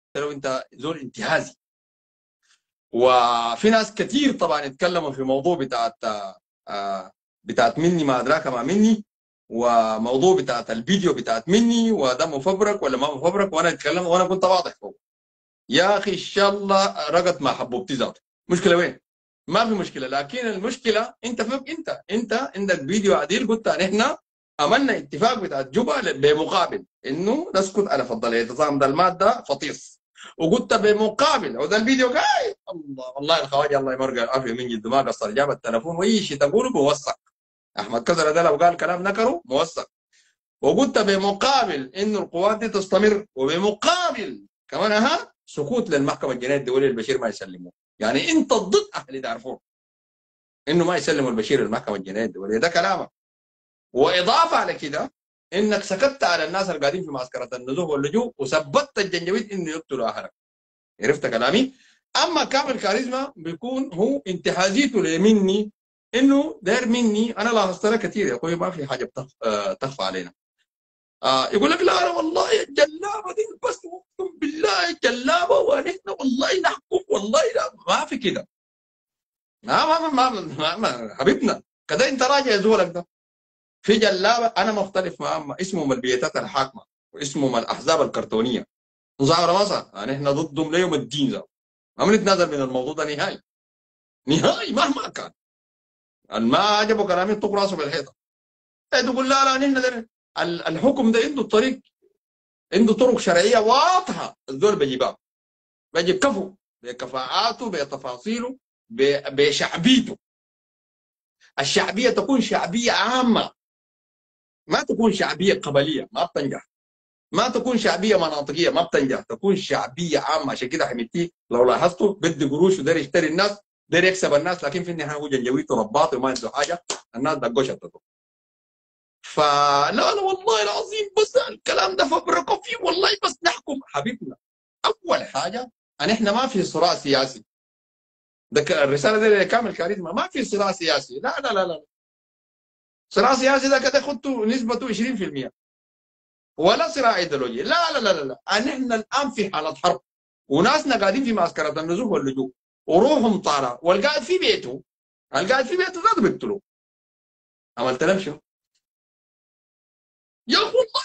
لو انت زول انتهازي. وفي ناس كتير طبعا اتكلموا في موضوع بتاعت مني ما ادراك ما مني، وموضوع بتاعت الفيديو بتاعت مني وده مفبرك ولا ما مفبرك، وانا اتكلم وانا كنت واضح فوق. يا اخي ان شاء الله رقت مع حبوبتي ذاته. مشكله وين؟ ما في مشكله، لكن المشكله انت فوق. انت عندك فيديو عديل قلت ان احنا عملنا اتفاق بتاع جوبا بمقابل انه نسكت على فضل اعتصام ده الماده فطيس. وقلت بمقابل وده الفيديو قايل الله والله الخواجه الله يمرق العافيه من جد ما قصر جاب التليفون واي شيء تقوله موثق. احمد كزر ده لو قال كلام نكره موثق. وقلت بمقابل انه القوات دي تستمر، وبمقابل كمان سكوت للمحكمه الجنائيه الدوليه البشير ما يسلموه. يعني انت ضد اهل دارفور انه ما يسلموا البشير للمحكمه الجنائيه الدوليه، ده كلامك. واضافه على كده انك سكت على الناس اللي قاعدين في معسكرات النزوح واللجوء وثبتت الجنجويد انه يقتلوا اهلك. عرفت كلامي؟ اما كامل كاريزما بيكون هو انتهازيته لمني، انه داير مني. انا لاحظت لها كثير يا اخوي، ما في حاجه تخفى علينا. يقول لك لا لا والله الجلابه دي بس اقسم بالله الجلابه ونحن والله نحكم والله لا ما في كده. ما حبيبنا كده انت راجع زولك ده في جلابه. انا مختلف مع اسمهم البيتات الحاكمه واسمهم الاحزاب الكرتونيه ظاهره مصر. يعني احنا ضدهم ليوم الدين ذا. ما بنتنازل من الموضوع ده نهائي نهائي مهما كان. ما عجبه كلامي طق راسه بالحيطه. تقول لا لا نحن الحكم ده عنده طريق، عنده طرق شرعيه واضحه. الزول بيجيبها، بيجيب كفو بكفاءاته بتفاصيله بشعبيته. الشعبيه تكون شعبيه عامه، ما تكون شعبيه قبليه ما بتنجح، ما تكون شعبيه مناطقيه ما بتنجح، تكون شعبيه عامه. عشان كده حميتي لو لاحظتوا بدي قروش ودار يشتري الناس، دار يكسب الناس، لكن في النهايه هو جنجويته رباطي وما عنده حاجه. الناس دقوا شتته. فلا لا والله العظيم بس الكلام ده فبركوا فيه والله بس نحكم حبيبنا. اول حاجه ان احنا ما في صراع سياسي. ده الرساله دي كامل كاريزما ما في صراع سياسي. لا لا لا لا. صراع سياسي ده كده خدته نسبته 20%. ولا صراع ايديولوجي. لا لا لا لا لا. احنا الان في حاله حرب، وناسنا قاعدين في معسكرات النزوح واللجوء وروحهم طالعه، والقاعد في بيته القاعد في بيته ذاته بيقتلوه. عملت لهم شنو؟ يا اخو والله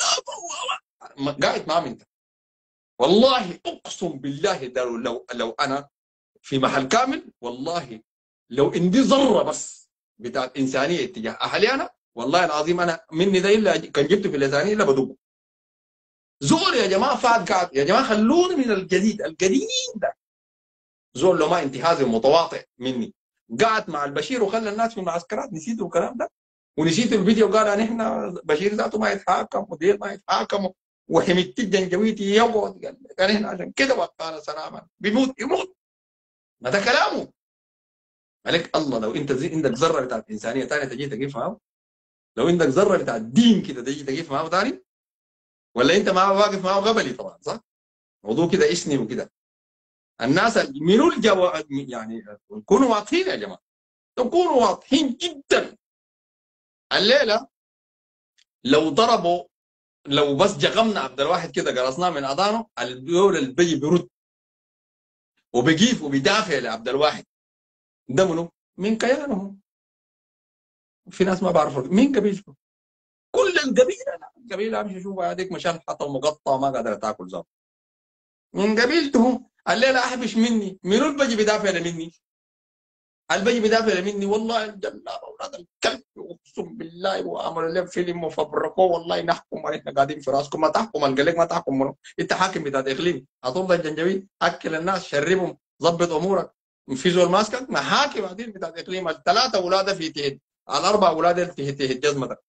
قاعد معاهم انت. والله اقسم بالله ده لو انا في محل كامل، والله لو عندي ذره بس بتاعت انسانيه اتجاه اهلي انا، والله العظيم انا مني ده الا كان جبته في اللسانيه الا بدقه. زول يا جماعه فات قاعد يا جماعه خلوني من الجديد القديم ده. زول لو ما انتهازي متواطئ مني قعد مع البشير وخلى الناس في المعسكرات. نسيتوا الكلام ده؟ ونسيت الفيديو قال ان احنا بشير ذاته ما يتحاكم وديل ما يتحاكموا وحميد الجنجويتي يقعد. قال كان احنا عشان كده وقعنا سلاما بيموت يموت. ما ده كلامه. عليك الله لو انت عندك ذره بتاعت انسانيه ثانيه تجي تقف معاه، لو عندك ذره بتاعت دين كده تجي تقف معاه ثاني، ولا انت معاه واقف معاه غبلي طبعا صح؟ موضوع كده اسني وكده. الناس منو يعني كونوا واضحين يا جماعه، تكونوا واضحين جدا. الليله لو ضربوا، لو بس جغمنا عبد الواحد كده قرصناه من اذانه، الدول البي بيرد وبيقيف وبيدافع لعبد الواحد. ده منو؟ من كيانه. في ناس ما بعرفوا مين قبيلته. كل القبيله لا. القبيله امشي شوفها هذيك مشلحطه ومقطعه ما قادره تاكل زاب من قبيلتهم. الليله احبش مني منو اللي بيجي بيدافع مني؟ اللي بيجي بيدافع مني والله الجلاب اولاد الكلب اقسم بالله. وعملوا لهم فيلم وفبركوه والله نحكم احنا قاعدين في راسكم. ما تحكم القلق ما تحكم منو؟ انت حاكم بتاع اقليم هترضى الجنجبيل اكل الناس شربهم ظبط امورك. في زول ماسكك محاكم بعدين بتاع اقليم الثلاثه اولاده في تهد الاربع اولاد تهد جزمتك.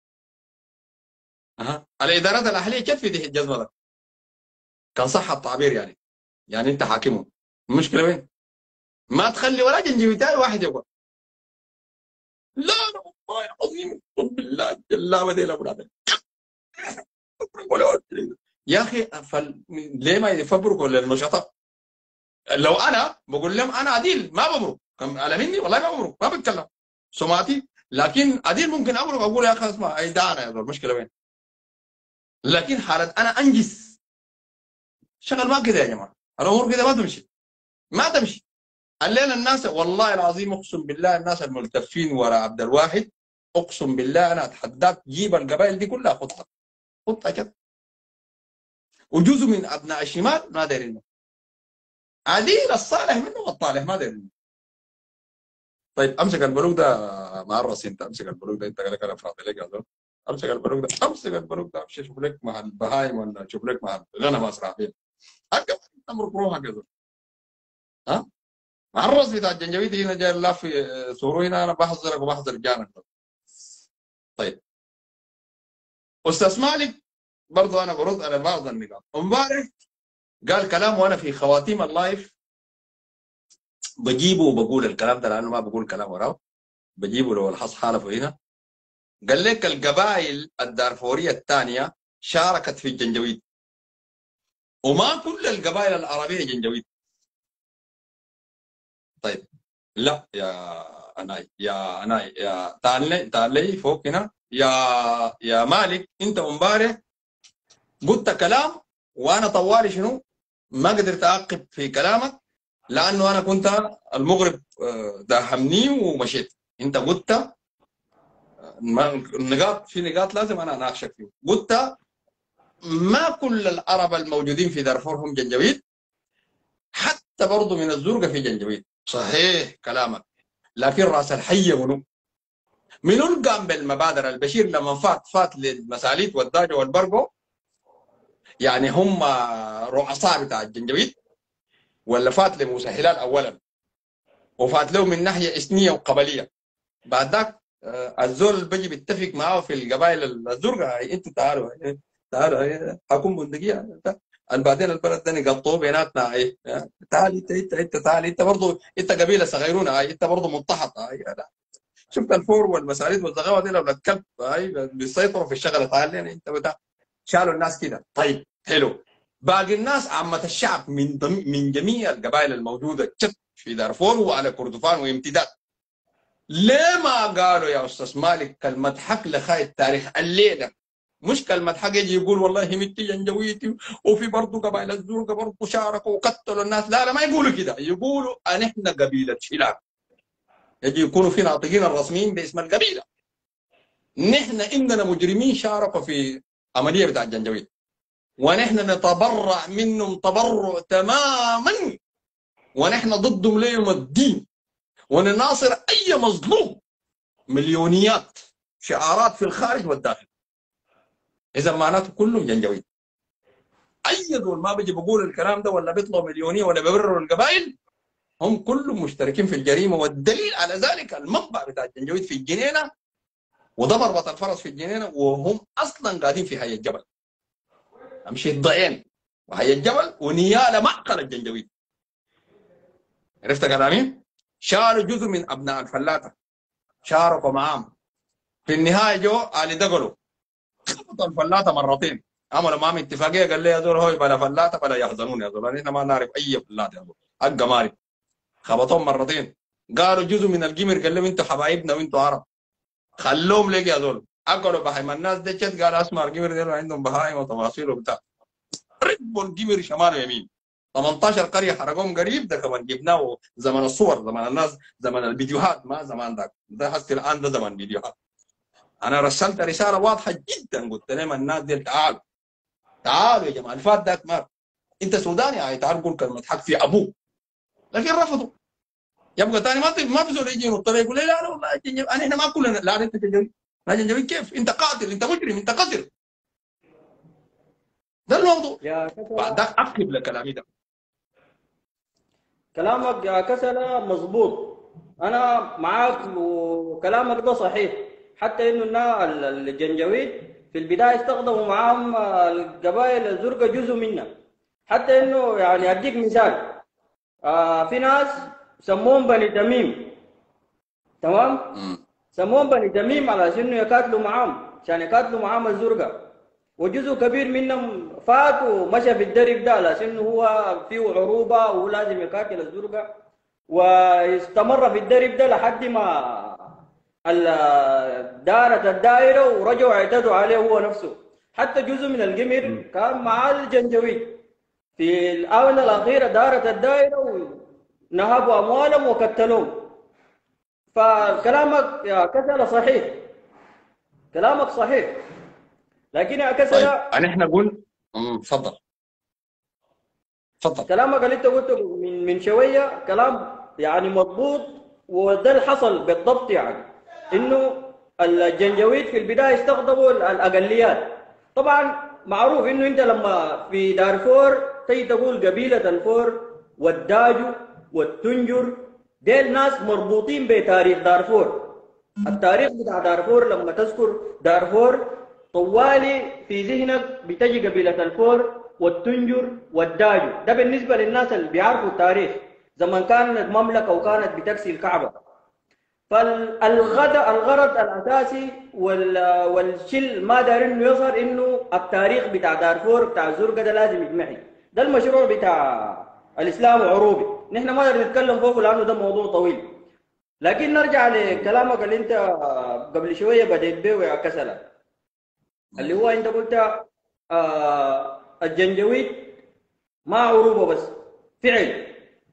الادارات الاهليه كيف في تهد جزمتك؟ كان صح التعبير يعني. يعني انت حاكمهم. المشكله وين؟ ما تخلي ولا جنجبيتاي واحد يقول لا لا والله العظيم اقسم بالله الجلابه دي الاولاد. يا اخي ليه ما يفبركوا للنشطاء؟ لو انا بقول لهم انا عديل ما بمرق على مني والله ما بمرق ما بتكلم سمعتي. لكن عديل ممكن امرق اقول يا اخي اسمع اي دعنا يا زول المشكله وين؟ لكن حاله انا انجز الشغل ما كده يا جماعه، الامور كده ما تمشي، ما تمشي. الليله الناس والله العظيم اقسم بالله الناس الملتفين ورا عبد الواحد، اقسم بالله انا اتحداك جيب القبائل دي كلها خطها، خطها كده. وجزء من ابناء الشمال ما دايرين، عديل الصالح منه والطالح ما دايرين. طيب امسك البلوك ده مع الراس، انت امسك البلوك ده، انت قالك انا فاضي لك يا زلمه. امسك البلوك ده، امسك البلوك ده، امشي شوف لك مع البهايم ولا شوف لك مع الغنم اسرع فين. حقا امرك روحك يا زلمه. ها مع الراس بتاع الجنجبيل هنا جاي لا في سورو هنا، انا بحذرك وبحذر جانك. طيب استاذ مالك برضه انا برد على بعض النقاط. امبارح قال كلام وانا في خواتيم اللايف بجيبه وبقول الكلام ده لانه ما بقول كلام وراه، بجيبه لو الحظ حالفه هنا. قال لك القبائل الدارفوريه الثانيه شاركت في الجنجويد، وما كل القبائل العربيه جنجويد. طيب لا يا اناي، يا اناي، يا تعال لي فوق هنا يا مالك. انت امبارح قلت كلام وانا طوالي شنو ما قدرت اعقب في كلامك، لانه انا كنت المغرب داهمني ومشيت. انت قلت النقاط، في نقاط لازم انا اناقشك فيه. قلت ما كل العرب الموجودين في دارفور هم جنجويد، حتى برضه من الزرقاء في جنجويد. صحيح كلامك، لكن راس الحيه منو اللي قام بالمبادره؟ البشير لما فات للمساليت والداجه والبرقو، يعني هم رؤساء بتاع الجنجويد، ولا فات لمسهلات اولا وفات له من ناحيه اثنيه وقبليه؟ بعد ذاك الزول اللي بيجي بيتفق معاه في القبائل الزرقاء، انتوا تعالوا حكم بندقيه، بعدين البلد ده نقطوه بيناتنا. تعال انت تعال انت برضه، انت قبيله صغيرونه، انت برضه منتحط. شفت الفور والمساريد والزغاوه دي لو الكلب بيسيطروا في الشغله. تعال لنا انت بتاع، شالوا الناس كده. طيب حلو، باقي الناس عامه الشعب من جميع القبائل الموجوده في دارفور وعلى كردفان وامتداد، ليه ما قالوا يا استاذ مالك كلمه حق لخاي التاريخ الليله؟ مش كلمه حق يجي يقول والله همتي جنجويتي وفي برضه قبائل الزرقاء برضه شاركوا وقتلوا الناس. لا لا، ما يقولوا كده، يقولوا ان احنا قبيله شلال. يجي يكونوا في ناطقين الرسميين باسم القبيله. نحن عندنا مجرمين شاركوا في عمليه بتاع الجنجويد، ونحن نتبرع منهم تبرع تماما، ونحن ضدهم ليوم الدين، ونناصر اي مظلوم. مليونيات شعارات في الخارج والداخل. اذا معناته كلهم جنجويد. اي دول ما بيجي بيقول الكلام ده ولا بيطلعوا مليونيه ولا بيبرروا القبائل، هم كلهم مشتركين في الجريمه. والدليل على ذلك المنبع بتاع الجنجويد في الجنينه، وده مربط الفرس في الجنينه، وهم اصلا قاعدين في حي الجبل. امشي الضعين وحي الجبل ونياله معقل الجنجويد. عرفت كلامي؟ شالوا جزء من ابناء الفلاته، شاركوا معاهم في النهايه، جو علي دقلوا خبطوا الفلاته مرتين، عملوا معاهم اتفاقيه. قال لي يا زول هو بلا فلاته بلا يحزنون يا زول، احنا ما نعرف اي فلاته يا زول، حق ماري. خبطوهم مرتين. قالوا جزء من القمر، قال لهم انتوا حبايبنا وانتوا عرب، خلوهم لك يا زول. اكلوا بهايم الناس دي، قال اسمع القمر دي عندهم بهايم وتفاصيل وبتاع. ركبوا القمر شمال ويمين، 18 قريه حرقوهم قريب. ده كمان جبناه زمن الصور، زمن الناس، زمن الفيديوهات، ما زمان ذاك. ده حتى الان ده زمن فيديوهات. انا رسلت رساله واضحه جدا، قلت لهم الناس دي تعالوا تعالوا يا جماعه، الفات ذاك مات. انت سوداني يعني تعال قول كلمه حق في ابوك، لكن رفضوا. يبقى ثاني ما في زول يجي ينط يقول لي لا لا والله احنا ما كلنا. لا انت جنجوي، لا جنجوي كيف؟ انت قاتل، انت مجرم، انت قتل. ده الموضوع. يا بعد كسلة، ذاك اقلب لكلامي ده. كلامك يا كسلة مظبوط. أنا معاك وكلامك ده صحيح. حتى إنه الجنجويد في البداية استخدموا معاهم القبائل الزرقاء جزء منها. حتى إنه يعني أديك مثال، في ناس سموهم بني تميم، تمام؟ سموهم بني تميم على أساس إنه يقاتلوا معاهم، عشان يقاتلوا معاهم الزرقاء. وجزء كبير منهم فات ومشى في الدرب ده على أساس إنه هو فيه عروبة وهو لازم يقاتل الزرقاء، واستمر في الدرب ده لحد ما دارت الدائرة ورجعوا اعتدوا عليه هو نفسه. حتى جزء من القمر كان مع الجنجويد في الآونة الأخيرة دارت الدائرة ونهبوا أموالهم وقتلوهم. فكلامك يا كسلة صحيح، كلامك صحيح، لكن يا طيب كسلة احنا قلنا تفضل تفضل. كلامك اللي انت قلته من شويه كلام يعني مضبوط، وده اللي حصل بالضبط. يعني انه الجنجويد في البدايه استخدموا الاقليات. طبعا معروف انه انت لما في دارفور تيجي تقول قبيله الفور والداجو والتنجر، ديل ناس مربوطين بتاريخ دارفور. التاريخ بتاع دارفور لما تذكر دارفور طوالي في ذهنك بتجي قبيلة الفور والتنجر والداجو. ده بالنسبة للناس اللي بيعرفوا التاريخ زمان كانت مملكة وكانت بتكسي الكعبة. الغرض الأساسي والشل ما دار إنه يظهر إنه التاريخ بتاع دارفور بتاع الزرقاء ده لازم يجمعي. ده المشروع بتاع الإسلام العروبي. نحن ما نقدر نتكلم فوقه لأنه ده موضوع طويل. لكن نرجع لكلامك اللي انت قبل شويه بديت به يا كسلة، اللي هو انت قلت الجنجويد ما عروبه بس، فعل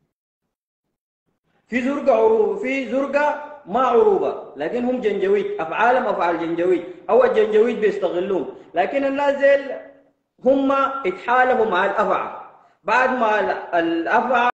في زرقاء عروبه، في زرقاء ما عروبه، لكن هم جنجويد، افعالهم افعال جنجويد او الجنجويد بيستغلون. لكن الناس ديل هم اتحالفوا مع الافعى بعد ما الافعى